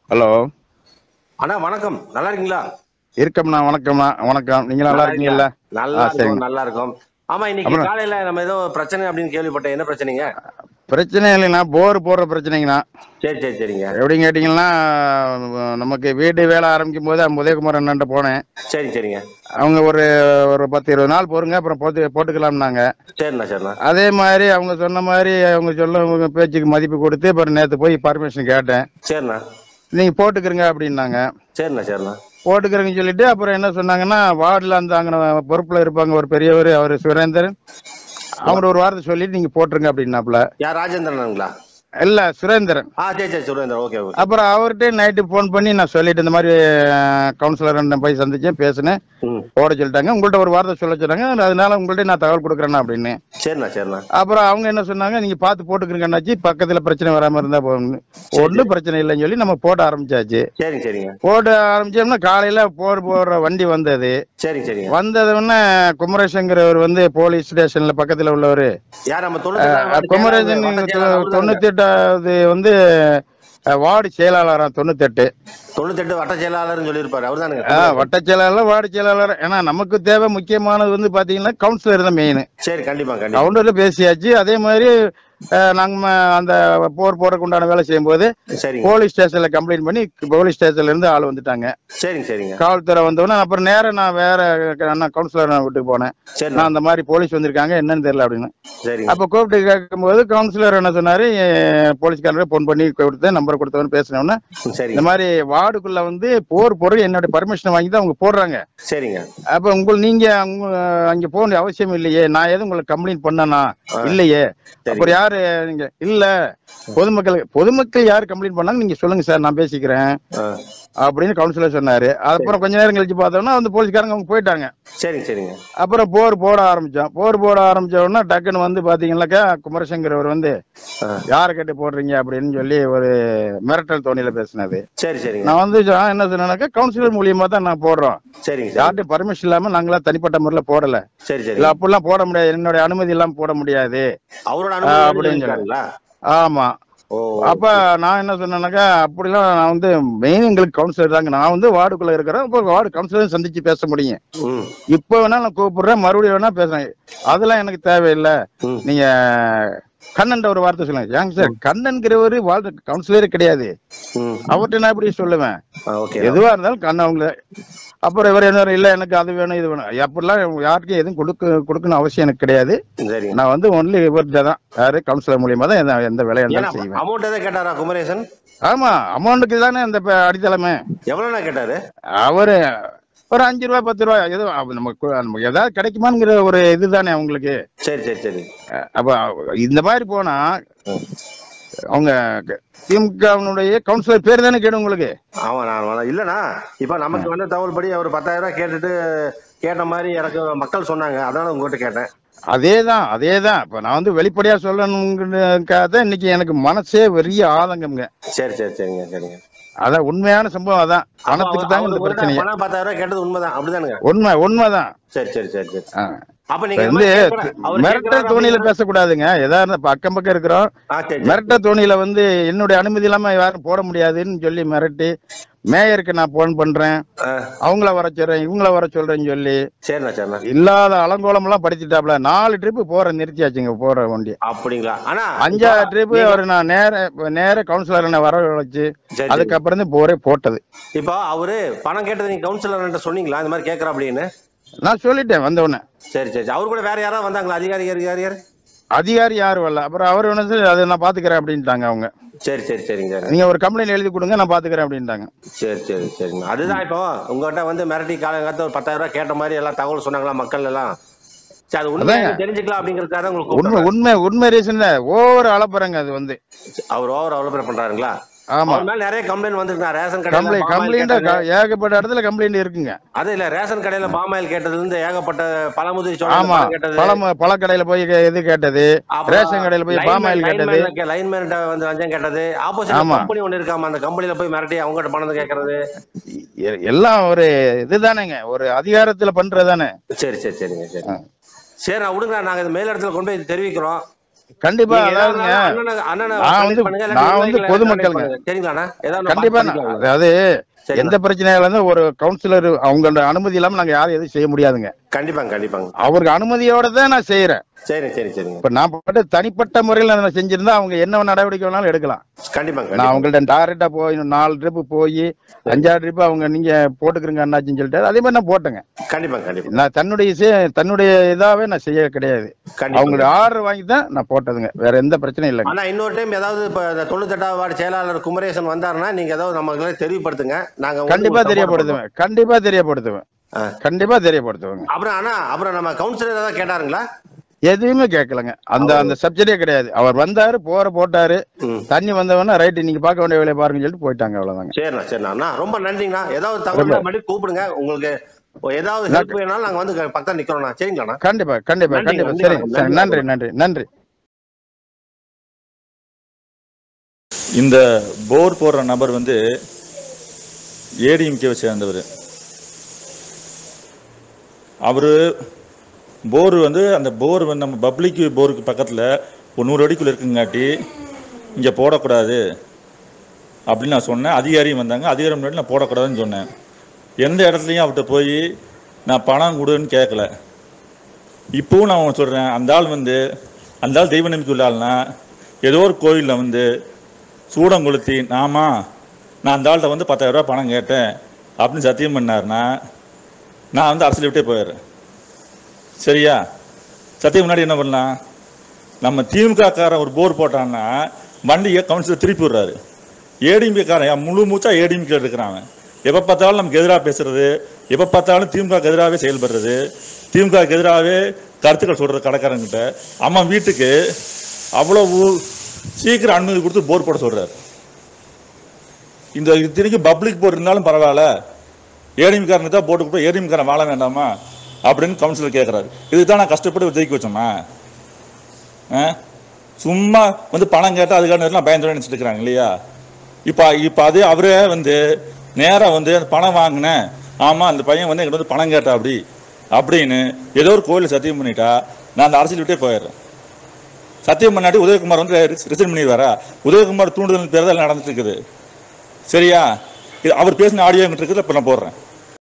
Hello. அண்ணா வணக்கம், நல்லா இருக்கீங்களா? இருக்கம்ண்ணா. வணக்கம்ண்ணா. வணக்கம். நீங்க நல்லா நல்லா இருக்கீங்களா? இருக்கீங்கல்ல? நல்லா இருக்கும், சரிங்க. நல்லா இருக்கும். ஆமா, இன்னைக்கு அப்புறம் காலையில நம்ம ஏதோ பிரச்சனை அப்படின்னு கேள்விப்பட்டேன். என்ன பிரச்சனைங்க? பிரச்சனை இல்லைங்கண்ணா, போர் போடுற பிரச்சனைங்கண்ணா. சரி சரி சரிங்க. எப்படின்னு கேட்டிங்கன்னா, நமக்கு வீடு வேலை ஆரம்பிக்கும் போது உதயகுமார் அண்ணன்ட்ட போனேன். சரி சரிங்க. அவங்க ஒரு ஒரு 10-20 நாள் பொறுங்க, அப்புறம் போட்டுக்கலாம்னாங்க. சரிண்ணா சரிண்ணா. அதே மாதிரி அவங்க சொன்ன மாதிரி அவங்க சொல்ல பேச்சுக்கு மதிப்பு கொடுத்து அப்புறம் நேற்று போய் பர்மிஷன் கேட்டேன். சரிண்ணா. நீங்கள் போட்டுக்கிறங்க அப்படின்னாங்க. சரிண்ணா சரிண்ணா. போட்டுக்கிறேன்னு சொல்லிட்டு அப்புறம் என்ன சொன்னாங்கன்னா, வார்டில் அந்த அங்கே பொறுப்பில் இருப்பாங்க ஒரு பெரியவர், அவர் சுரேந்தர், அவர் ஒரு வாரத்தை சொல்லிட்டு நீங்கள் போட்டுருங்க அப்படின்னாப்புல. யார், ராஜேந்திரனுங்களா? இல்ல, சுரேந்திரன். சரி சரி, சுரேந்தர். Okay okay. அப்புறம் அவர்கிட்ட நைட்டு ஃபோன் பண்ணி நான் சொல்லிட்டு இந்த மாதிரி கவுன்சிலர் போய் சந்திச்சேன், பேசினேன், ம். போட சொல்லிட்டாங்க. உங்கள்கிட்ட ஒரு வார்த்தை சொல்ல சொன்னாங்க, அதனால உங்கள்கிட்ட நான் தகவல் கொடுக்குறேன்னா அப்படின்னு. சரிண்ணா சரிண்ணா. அப்புறம் அவங்க என்ன சொன்னாங்க, நீங்க பார்த்து போட்டுக்கிறீங்கன்னாச்சு, பக்கத்துல பிரச்சனை வராம இருந்தா ஒன்றும் பிரச்சனை இல்லைன்னு சொல்லி நம்ம போட ஆரம்பிச்சாச்சு. சரிங்க சரிங்க. போட ஆரம்பிச்சோம்னா காலையில போடுற வண்டி வந்தது. சரிங்க சரிங்க. வந்ததுன்னு குமரேசங்கிறவர் போலீஸ் ஸ்டேஷன்ல பக்கத்துல உள்ளவர், யார் நம்ம குமரேசன் 98வது வார்டு செயலாளராம். 98 வட்ட செயலாளர்னு சொல்லியிருப்பாரு, அவர் தானுங்க? வட்ட செயலாளர், வார்டு செயலாளர். ஏன்னா நமக்கு தேவை முக்கியமானது பாத்தீங்கன்னா கவுன்சிலர் தான் மெயின். சரி, கண்டிப்பா கண்டிப்பா. கவுண்டர்ல பேசியாச்சு. அதே மாதிரி நாங்க அந்த போர் போறதுக்கு உண்டான வேலை செய்யும்போது போலீஸ் ஸ்டேஷன்ல கம்ப்ளைண்ட் பண்ணி போலீஸ் ஸ்டேஷன்ல இருந்து ஆள் வந்துட்டாங்க. சரிங்க சரிங்க. காவல்துறை வந்தோடனே அப்புறம் நேரம் நான் வேற கவுன்சிலர் வீட்டுக்கு போனேன். நான் அந்த மாதிரி போலீஸ் வந்திருக்காங்க என்னன்னு தெரியல அப்படின்னு. அப்ப கூப்பிட்டு கேட்கும்போது கவுன்சிலர் என்ன சொன்னாரு, போலீஸ்காரரை போன் பண்ணி கொடுத்து நம்பர் கொடுத்தவன்னு பேசினோன்னா, இந்த மாதிரி வார்டுக்குள்ள போர் பொருள் என்னோட பர்மிஷன் வாங்கி தான் அவங்க போடுறாங்க. சரிங்க. அப்ப நீங்க அங்க போக வேண்டிய அவசியம் இல்லையே, நான் எதுவும் உங்களுக்கு கம்ப்ளைண்ட் பண்ணனா இல்லையே. அப்புறம் யாரு நீங்க? இல்ல, பொதுமக்கள் யாரு கம்ப்ளைண்ட் பண்ணாங்க நீங்க சொல்லுங்க சார், நான் பேசிக்கிறேன் அப்படின்னு கவுன்சிலர் சொன்னாரு. அப்புறம் கொஞ்ச நேரம் கழிச்சு பார்த்தோம்னா அந்த போலீஸ்காரங்க அவங்க போயிட்டாங்க. சரிங்க சரிங்க. அப்புறம் போர் போட ஆரம்பிச்சோம். போர் போட ஆரம்பிச்ச உடனே டக்குன்னு பாத்தீங்கன்னாக்கா குமரசங்கர் யார கேட்டு போடுறீங்க அப்படின்னு சொல்லி ஒரு மிரட்டல் தோணியில பேசினது. சரி சரி. நான் என்ன சொன்னேன்னாக்கா, கவுன்சிலர் மூலியமா தான் நான் போடுறோம், யார்கிட்ட பர்மிஷன் இல்லாம நாங்களா தனிப்பட்ட முறையில போடல. சரி சரி. இல்ல அப்படிலாம் போட முடியாது, என்னுடைய அனுமதி இல்லாம போட முடியாது அப்படின்னு சொன்னாங்க. ஆமா. அப்ப நான் என்ன சொன்னேன்னாக்கா, அப்படிலாம் நான் மெயின் எங்களுக்கு கவுன்சிலர் தாங்க, நான் வார்டுக்குள்ள இருக்கிறேன், இப்போ வார்டு கவுன்சிலர் சந்திச்சு பேச முடியும், இப்ப வேணா நான் கூப்பிடுறேன், மறுபடியும் வேணா பேசுறேன், அதெல்லாம் எனக்கு தேவையில்லை, நீங்க கண்ணன் ஒரு வார்த்தை சொல்லுங்க. ஏங்க சார், கண்ணன்கிறவரு வார்டு கவுன்சிலரே கிடையாது, அவர்கிட்ட நான் எப்படி சொல்லுவேன்? எதுவா இருந்தாலும் கண்ணன் அவங்க. அப்புறம் இவர் என்ன, இல்ல எனக்கு அது வேணும் இது வேணும், அப்படிலாம் யாருக்கும் எதுவும் கொடுக்கணும் அவசியம் எனக்கு கிடையாது, நான் ஒன்லி இவர்கிட்ட தான், யாரு கவுன்சிலர் மூலியமா தான் எந்த வேலையா இருந்தாலும் செய்வேன். அமௌண்ட் எதை கேட்டாரா குமரேசன்? ஆமா, அமௌண்ட்டுக்கு தானே அந்த அடித்தளமே. எவ்வளவு கேட்டாரு அவரு? ஒரு 5 ரூபா 10 ரூபா ஏதோ நமக்கு ஏதாவது கிடைக்குமாங்கிற ஒரு இதுதானே அவங்களுக்கு. சரி சரி சரி. அப்ப இந்த மாதிரி போனா அவங்க திமுகவுடைய கவுன்சிலர் பேர் தானே கேடும் உங்களுக்கு. ஆமா, இல்லண்ணா, இப்ப நமக்கு தகவல் படி அவர் 10,000 ரூபாய் கேட்டுட்டு கேட்ட மாதிரி எனக்கு மக்கள் சொன்னாங்க, அதனால உங்ககிட்ட கேட்டேன். அதேதான் இப்ப நான் வெளிப்படையா சொல்லணுங்கிறதுக்காக இன்னைக்கு எனக்கு மனசே பெரிய ஆதங்கம்ங்க. சரி சரி சரிங்க சரிங்க. அதான் உண்மையான சம்பவம். அதான் பணத்துக்கு தான் இந்த பிரச்சனை. 10,000 ரூபாய் கேட்டது உண்மைதான், அப்படிதானுங்க? உண்மைதான். சரி சரி சரி சரி. அப்ப மிரட்டல் தோணியில பேசக்கூடாதுங்க. ஏதாவது அக்கம் பக்கம் இருக்கிறோம், மிரட்டல் தோணியில என்னுடைய அனுமதி இல்லாம யாரும் போட முடியாதுன்னு சொல்லி மிரட்டி, மேயருக்கு நான் போன் பண்றேன், அவங்கள வர சொல்றேன், இவங்கள வர சொல்றேன்னு சொல்லி இல்லாத அலங்கோலம் எல்லாம் படிச்சுட்டாப்ல. 4 ட்ரிப் நிறுத்தியாச்சுங்க போற வண்டி. அப்படிங்களா? ஆனா 5ஆவது ட்ரிப் அவர் நான் நேர கவுன்சிலர் வர வச்சு அதுக்கப்புறம் தான் போரே போட்டது. இப்போ அவரு பணம் கேட்டது நீங்க கவுன்சிலர் சொன்னீங்களா இந்த மாதிரி கேட்கற அப்படின்னு? நான் சொல்லிட்டேன் வந்த உடனே. சரி சரி. அவரு கூட வேற யாராவது வந்தாங்களா? அதிகாரி யாரும் வரல. அப்புறம் அவர் அதை நான் பாத்துக்கிறேன் அப்படின்ட்டாங்க அவங்க. சரி சரி சரிங்க. நீங்க ஒரு கம்ப்ளைண்ட் எழுதி கொடுங்க, நான் பாத்துக்கிறேன் அப்படின்ட்டாங்க. சரி சரி சரிங்க. அதுதான் இப்போ உங்ககிட்ட மிரட்டி காலங்காலத்துல ஒரு 10,000 ரூபாய் கேட்ட மாதிரி எல்லாம் தகவல் சொன்னாங்களா மக்கள் எல்லாம்? சரி, அது உண்மை தெரிஞ்சுக்கலாம் அப்படிங்கறதுக்காக உங்களுக்கு உண்மை ரீசன் ஓவர் அளப்புறங்க. அது அவர் ஓவர் அளப்புற பண்றாருங்களா? ஆமா, நிறைய கம்ப்ளைண்ட் வந்திருக்கு. ரேஷன் கம்ப்ளைண்ட் ஏகப்பட்ட இடத்துல இருக்குங்க. அது இல்ல, ரேஷன் கடையில பாமாயில் கேட்டதுல இருந்து ஏகப்பட்ட பழமுதிரி பல கடையில போய் இது கேட்டது, ரேஷன் கடையில போய் பாமாயில் கேட்டது, லைன்மேன் லஞ்சம் கேட்டது, ஆப்போசிட் கம்பெனி ஒண்ணு இருக்காம அந்த கம்பெனில போய் மிரட்டி அவங்க பணம் கேட்கறது, எல்லாம் ஒரு இதுதானேங்க, ஒரு அதிகாரத்துல பண்றதானே. சரி சரி சரிங்க. சரி சரி, நான் விடுங்க, நாங்க மேல் இடத்துல கொண்டு போய் தெரிவிக்கிறோம். கண்டிப்பா. அதாவதுங்க நான் வந்து பொதுமக்களுங்க கண்டிப்பா. அதாவது எந்த பிரச்சனையால இருந்து ஒரு கவுன்சிலர் அவங்களோட அனுமதி இல்லாம நாங்க யாரும் எதுவும் செய்ய முடியாதுங்க. கண்டிப்பாங்க. அவருக்கு அனுமதியோட தான் நான் செய்யறேன். சரி. இப்ப நான் பாட்டு தனிப்பட்ட முறையில் நான் செஞ்சிருந்தா அவங்க என்ன நடவடிக்கை வேணாலும் எடுக்கலாம். கண்டிப்பாங்க. நான் அவங்கள்ட்ட டைரக்டா போய் 4 ட்ரிப் போய் 5 ட்ரிப் அவங்க நீங்க போட்டுக்கிறீங்க அண்ணாச்சின்னு சொல்லிட்டு அதே மாதிரி நான் போட்டேங்க. கண்டிப்பாங்க. நான் தன்னுடைய இதாவே நான் செய்ய கிடையாது. அவங்களோட ஆர்டர் வாங்கி தான் நான் போட்டதுங்க. வேற எந்த பிரச்சனையும் இல்லைங்க. ஆனா இன்னொரு டைம் ஏதாவது இப்ப 98வது வார்டு செயலாளர் குமரேசன் வந்தாருன்னா நீங்க ஏதாவது நமக்கு தெரியப்படுத்துங்க. நாங்க கண்டிப்பா தெரியப்படுத்துவேன். அப்புறம் நம்ம கவுன்சிலர் ஏதாவது கேட்டாருங்களா? எதுவுமே கேட்கலங்க. அந்த சப்ஜெக்டே கிடையாது. அவர் வந்தாரு போட்டாரு, தண்ணி வந்தவன ரைட் நீங்க பார்க்க வேண்டிய வேலையை பாருங்க சொல்லிட்டு போயிட்டாங்க. அவ்வளவுதாங்க. சரிண்ணா ரொம்ப நன்றிங்கண்ணா. ஏதாவது தகவல் மட்டும் கூப்பிடுங்க. உங்களுக்கு ஏதாவது ஹெல்ப் வேணாலும் நாங்க வந்து பக்கத்துல நிக்கிறோம்ண்ணா. சரிங்களாண்ணா? கண்டிப்பா. சரி, நன்றி. இந்த போர் போடுற நபர் வந்து ஏடிஎம்கேவை சேர்ந்தவர். அவரு போர் வந்து அந்த போர் வந்து நம்ம பப்ளிக் போருக்கு பக்கத்தில் ஒரு 100 அடிக்குள்ள இருக்குங்காட்டி இங்கே போடக்கூடாது அப்படின்னு நான் சொன்னேன். அதிகாரியும் வந்தாங்க. அதிகாரி முன்னாடி நான் போடக்கூடாதுன்னு சொன்னேன். எந்த இடத்துலையும் அவர்கிட்ட போய் நான் பணம் கொடுன்னு கேட்கல. இப்போவும் நான் சொல்கிறேன், அந்த ஆள் தெய்வ நம்பிக்கை உள்ள ஆள்னா ஏதோ ஒரு கோயிலில் வந்து சூடம் கொளுத்தி நான் அந்த ஆள்கிட்ட வந்து 10,000 ரூபா பணம் கேட்டேன் அப்படின்னு சத்தியம் பண்ணார்னா நான் வந்து அரசியல் விட்டே போயிடுறேன். சரியா? சத்தியம் முன்னாடி என்ன பண்ணலாம்? நம்ம திமுக காரன் ஒரு போர் போட்டான்னா வண்டியை கவுன்சிலர் திருப்பி விடுறாரு. ஏடிஎம்கே காரன் முழு மூச்சா ஏடிஎம்கே இருக்கிறான். எப்போ பார்த்தாலும் நமக்கு எதிராக பேசுறது, எப்போ பார்த்தாலும் திமுக எதிராகவே செயல்படுறது, திமுக எதிராகவே கருத்துக்கள் சொல்றது கடைக்காரங்கிட்ட. அம்மா வீட்டுக்கு அவ்வளவு சீக்கிரம் அனுமதி கொடுத்து போர் போட சொல்றாரு. இந்த இத்தனைக்கு பப்ளிக் போர் இருந்தாலும் பரவாயில்ல, ஏடிஎம்காரனுக்கு தான் போட்டு கொடுப்போம், ஏடிஎம்காரன் வாழ வேண்டாமா அப்படின்னு கவுன்சிலர் கேட்குறாரு. இதுக்கு தான் நான் கஷ்டப்பட்டு ஜெயிக்க வச்சோமா? சும்மா வந்து பணம் கேட்டால் அதுக்கான பயந்துட நினச்சிட்டு இருக்கிறாங்க இல்லையா? இப்போ அதே அவரே வந்து நேராக வந்து பணம் வாங்கினேன், ஆமாம் அந்த பையன் வந்து எங்கிட்ட வந்து பணம் கேட்டா அப்படின்னு ஏதோ ஒரு கோயிலில் சத்தியம் பண்ணிட்டா நான் அந்த அரசியல் விட்டே போயிடுறேன். சத்தியம் பண்ணாட்டி உதயகுமார் வந்து ரிசைன் பண்ணிடுவாரா? உதயகுமார் தூண்டுதல் பேர் தான் நடந்துட்டு இருக்குது. சரியா? அவர் பேசின ஆடியோ எங்கிட்ட இருக்குது. இப்போ நான் போடுறேன்.